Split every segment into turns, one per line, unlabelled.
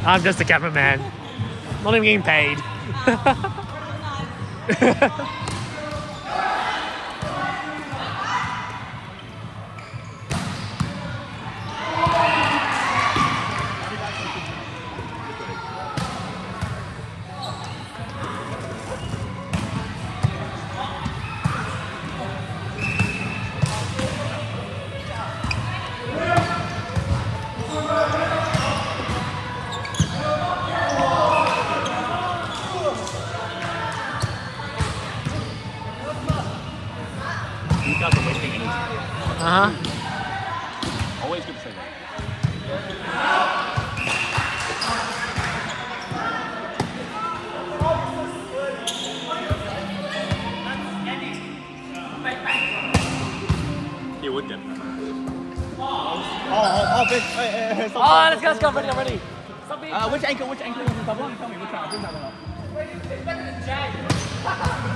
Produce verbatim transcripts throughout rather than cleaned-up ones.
I'm just a cameraman. Not even getting paid. Uh-huh.
Always good to say that. He would get. Oh, oh, oh, bitch. Hey, hey, hey, stop,
Oh,
stop,
let's go, let's go, I'm ready, I'm ready.
stop. Uh, which ankle, which ankle was the double? Tell me, which one? Bring that one up.
It's better than Jag.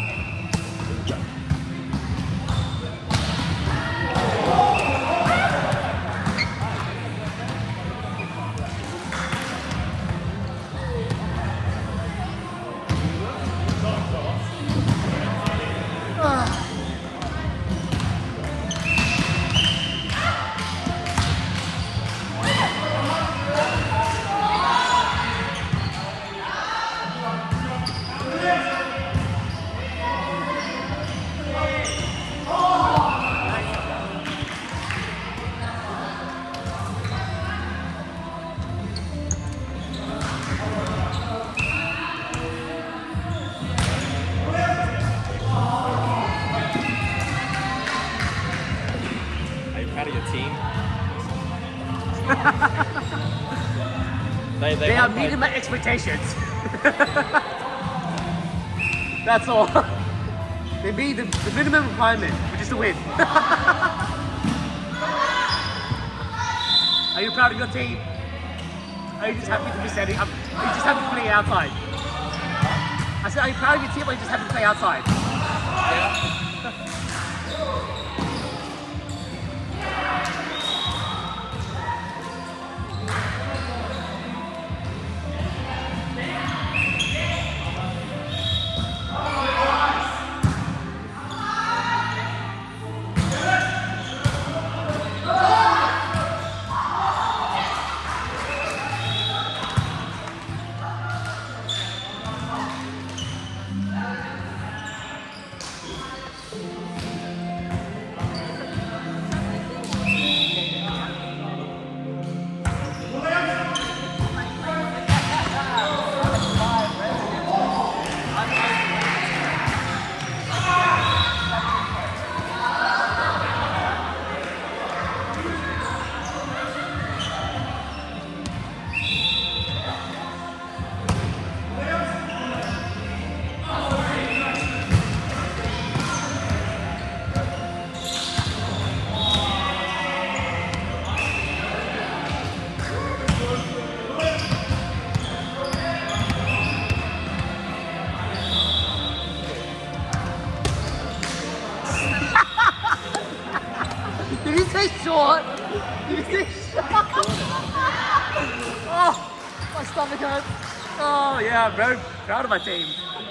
they, they,
they are meeting my expectations. That's all. They meet the, the minimum requirement, which is to win. Are you proud of your team? Are you just happy to be setting up? Are you just happy to play outside? I said, are you proud of your team or are you just happy to play outside?
Yeah.
Did you say short? Did you say short? Oh, my stomach hurts. Oh yeah, I'm very proud of my team.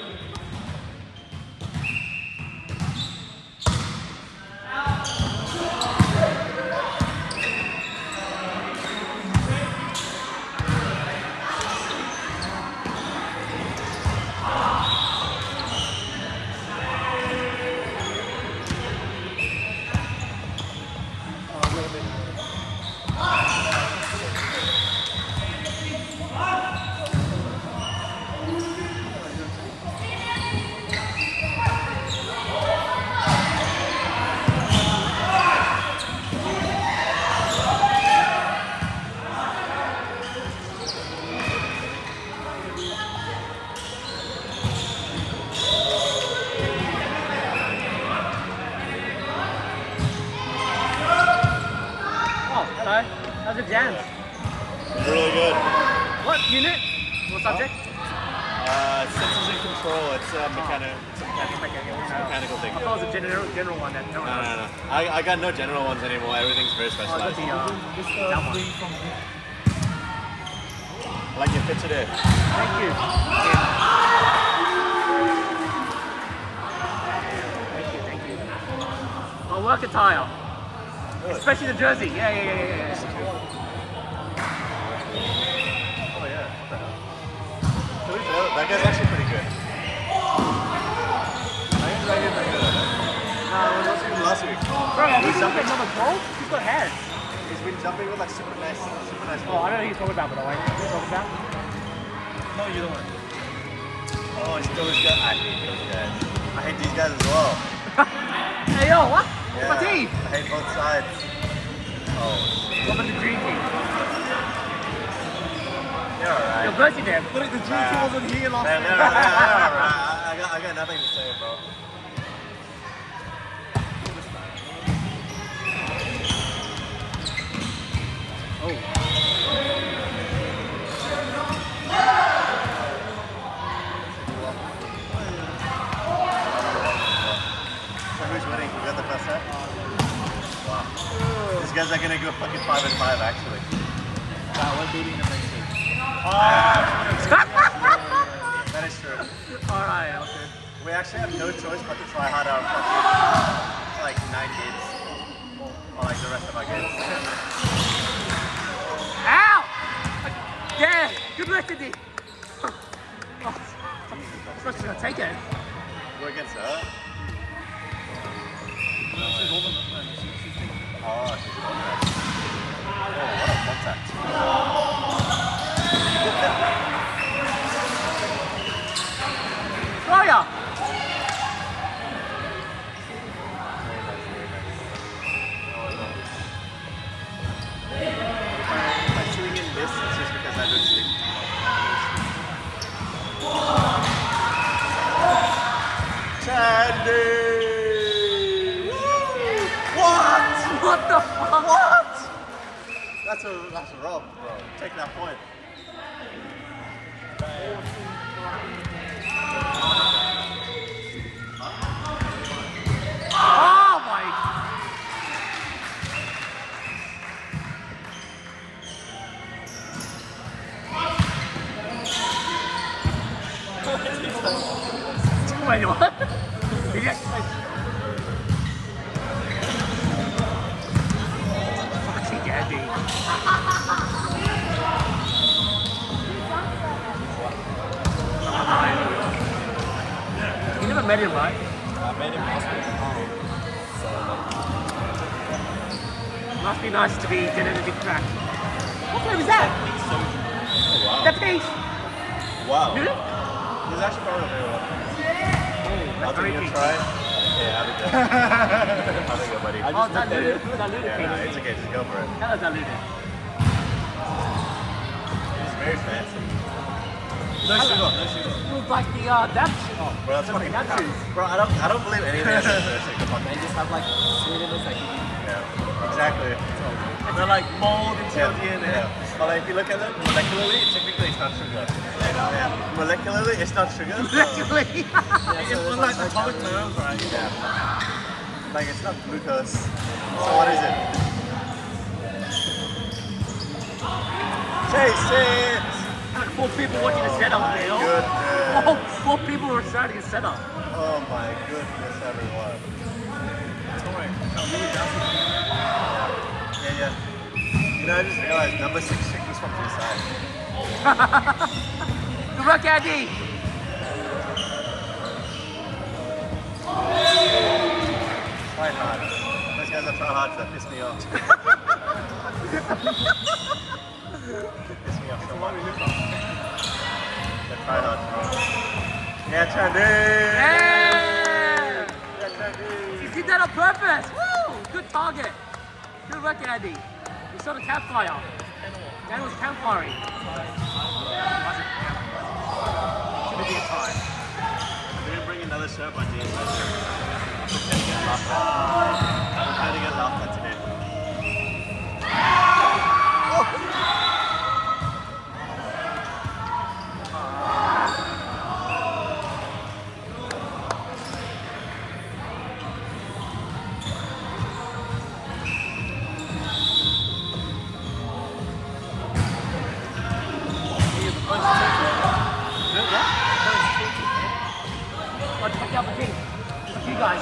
How's the jams?
Really good.
What unit? What subject?
Uh, sensors and control. It's a mechanic. It's a mechanical, it's a mechanical thing.
I thought it was a general general one. That no,
no, no, no. I, I got no general ones anymore. Everything's very
oh,
specialized.
the, uh, that one.
like your fit today.
Thank you. Yeah. Thank you, thank you. My work attire.
Really?
Especially the jersey. Yeah, yeah, yeah, yeah. yeah.
Oh yeah, what the hell? To be fair, that guy's actually pretty good. I think that guy's pretty good. No, it was even last week.
Bro, have you looked at number twelve? He's got hands.
He's been jumping with like super nice, super nice.
Oh, I don't know who he's talking about, but I like what he's talking about.
No, you don't. Oh, it's those guys. I hate those guys. I hate these guys as well.
Hey yo, what?
Yeah,
My team.
I hate both sides. Oh,
What about the dream team?
you're alright.
You're bursting them.
Look, the G two wasn't here last
Man,
week.
they're, they're, they're alright. I, I, got, I got nothing to say, bro.
Oh.
So who's winning? We got the first set? Wow. These guys are gonna go fucking five and five actually.
Wow, we're beating them next week.
That is true.
Alright, okay.
We actually have no choice but to try hard our fucking like nine games. Or like the rest of our games.
Ow! Yeah, good work, Cindy. Oh, I thought she was gonna take it.
We're against her.
She's over. No, no, she- she's taking it.
Oh, she's an overhead. Oh, what a contact.
Gloria!
If I'm chewing in this, it's just because I don't sleep. Chandy! Woo! What?
What the fuck?
What? That's a that's a rub, bro. Take that point.
Oh my! Wait, what? Did you actually? Fucking Andy. You never met him, right?
I made him last week.
Must be nice to be dinner in a big crack. What flavor is that?
Oh,
That peach.
wow.
Really?
Wow. He's actually probably very well. I'll
very
take you
peach.
try. Yeah, have a go. Have a go, buddy.
Oh, diluted. Diluted
Yeah, no,
peach.
it's okay. Just go for it.
Hella diluted.
It's very fancy.
No sugar, no sugar.
It was like the, uh, that oh,
Bro, that's fucking
that
crap.
juice.
Bro, I don't, I don't believe anything that's fucking
They just have like sweetness that you
Yeah, exactly.
They're like mold and
Yeah.
D N A.
Yeah. But like, if you look at it molecularly, technically it's not sugar. Yeah. Molecularly, it's not sugar. So,
Actually.
It's like atomic terms, right?
yeah. Like it's not glucose. So what is it? Taste it!
Like four people watching the setup there.
Goodness.
Oh, four people were starting a setup.
Oh my goodness, everyone. Yeah, yeah. You know, I just realized number six chick was from this side.
Good work, Andy.
Try hard. Those guys are trying hard, that piss me off. Piss me off so much. They try hard, bro. Yeah, Chandy!
Yeah.
Yeah, Chandy!
You did that on purpose. Woo! Good target. Good work, Andy. You saw the campfire. That was campfiring. Should be a time.
I didn't bring another shirt, my team. I'm prepared to get laughed at. I'm prepared to get laughed at today.
guys.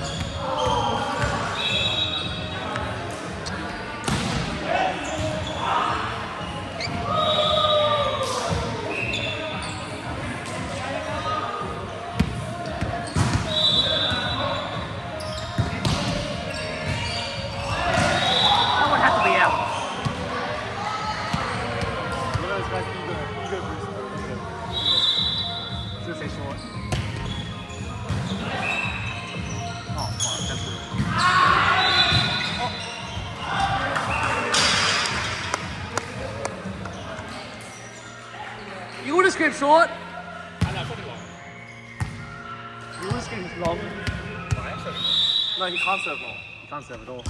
That one had to be out.
You know, this guy's ego, ego booster.
I was gonna say short. Oh, fuck, that's good. Oh. You would have screamed short.
I know, pretty long.
You would have screamed long.
No, he can't serve long.
You can't serve at all.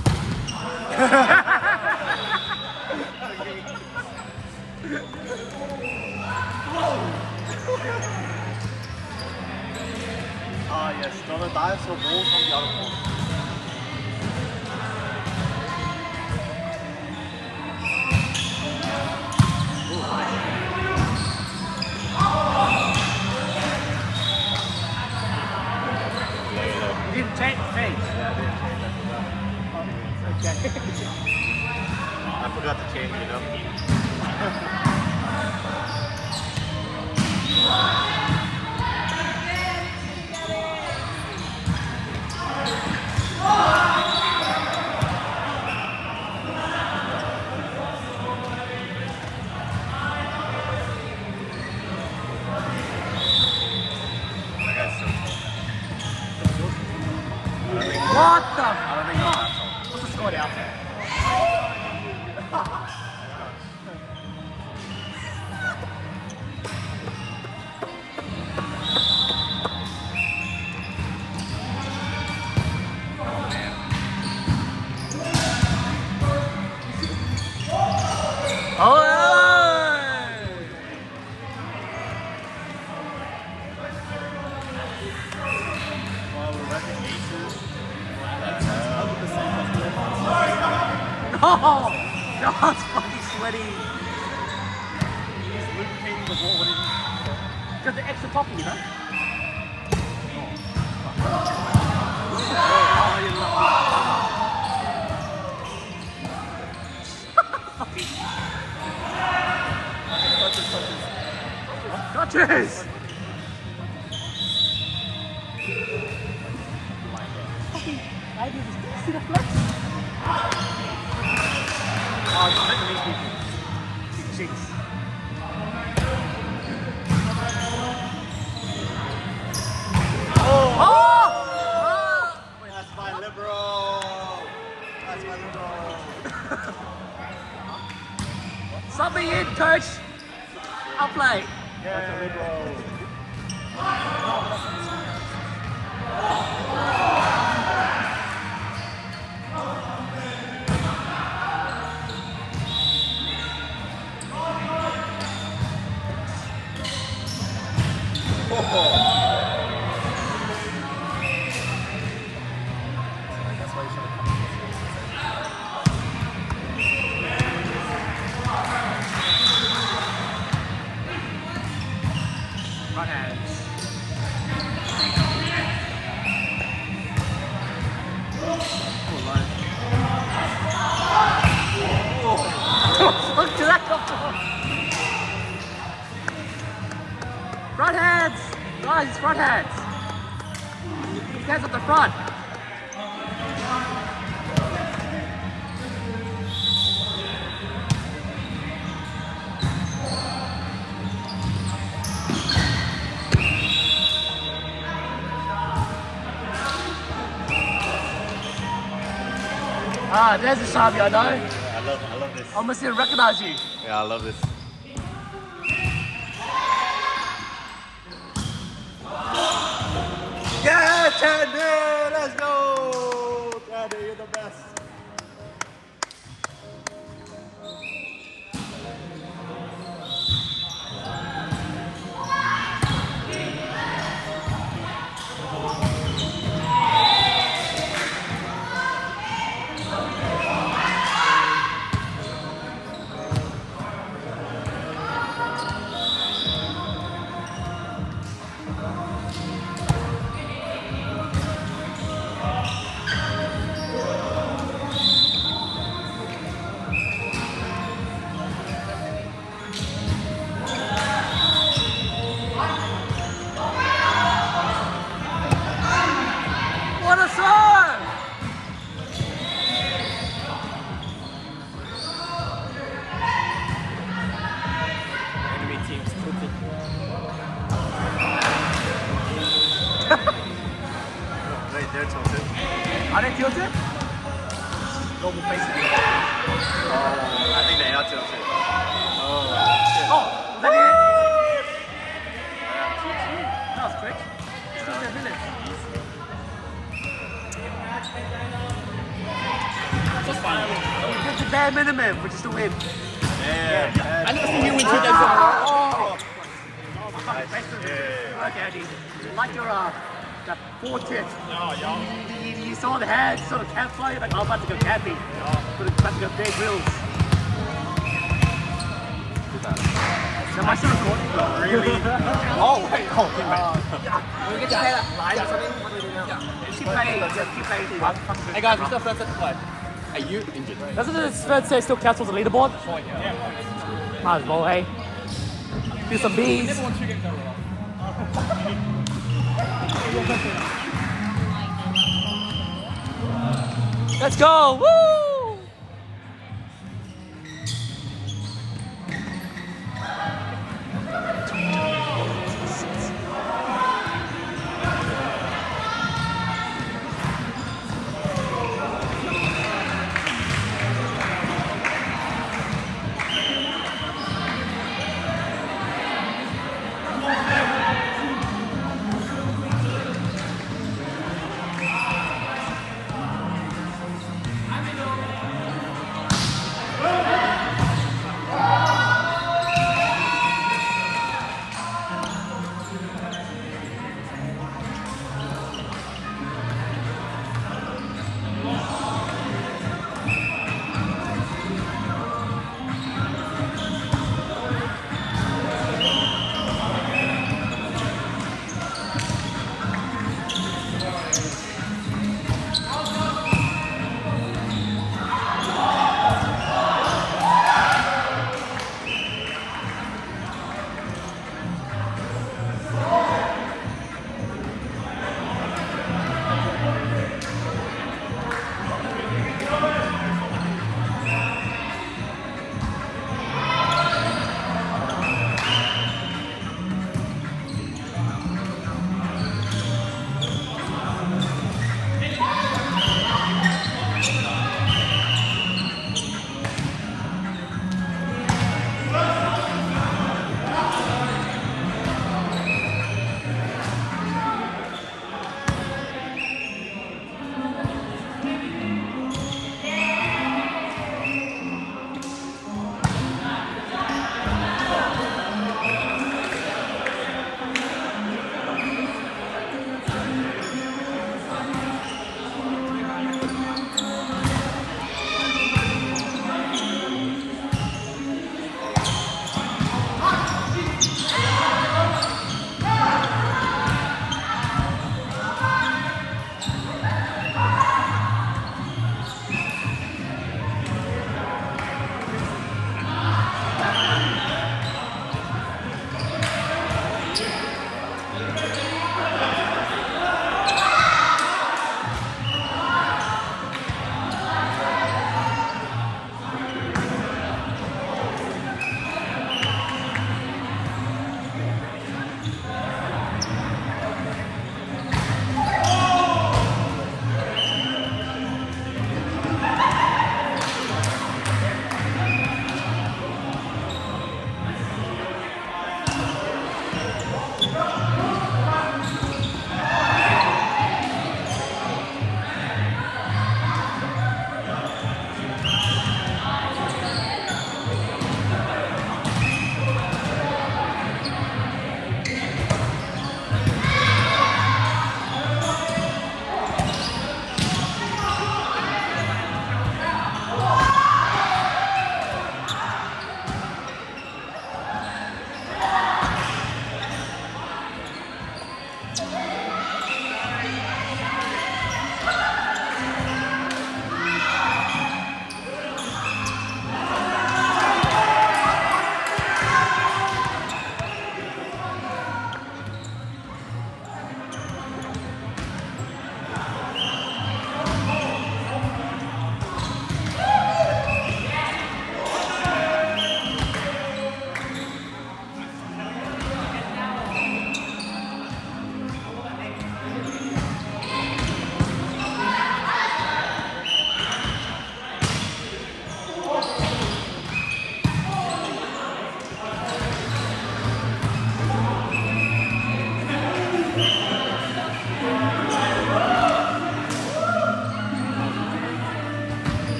Ah, yes. Donald dives for balls from the other corner.
You didn't change the face.
Yeah, I didn't change that.
Okay.
I forgot to change, you know. That guy's so tall.
What the?
I don't think he's that tall.
What's the score now?
Well, we're wrecking aces.
Oh, God's fucking sweaty.
He's lubricating the ball. What did he
Got the extra toppy, you know? Gotchas! I do this. See the flex? Oh, it's better than these people. Cheeks. Oh! Oh!
That's my liberal. That's my liberal.
Sub me in, coach. I'll play.
That's a liberal.
Front hands. Look to that couple. Front hands. Guys, it's front hands. These guys at the front. Ah, there's the Shabby, I know.
I love, I love this.
I almost didn't recognize you.
Yeah, I love this. Yeah, Chandy, let's go. Chandy, you're the best.
tilted? Normal face.
Oh, I think they are tilted.
Oh, was that it? That was quick. Still there, isn't it?
Just fine.
It's the bare minimum, which is to win.
Yeah.
I never seen you win two games.
Oh!
Nice. Yeah.
Okay, Andy. Like your, uh, that four tip.
Yeah, yeah.
You, you, you saw the head, you saw the cat fly, you're like, oh, I'm about to go camping. But it's about to go big wheels. So am I still recording?
Really?
Oh, wait. Oh, okay, man.
We get to play that live or something? What do we do now? Just keep playing, just keep playing.
Hey guys, we still first set to play. Are you injured?
Doesn't the third set still count towards the leaderboard? Might as well, hey. Do some bees.
Never won two games in a row.
Let's go! Woo!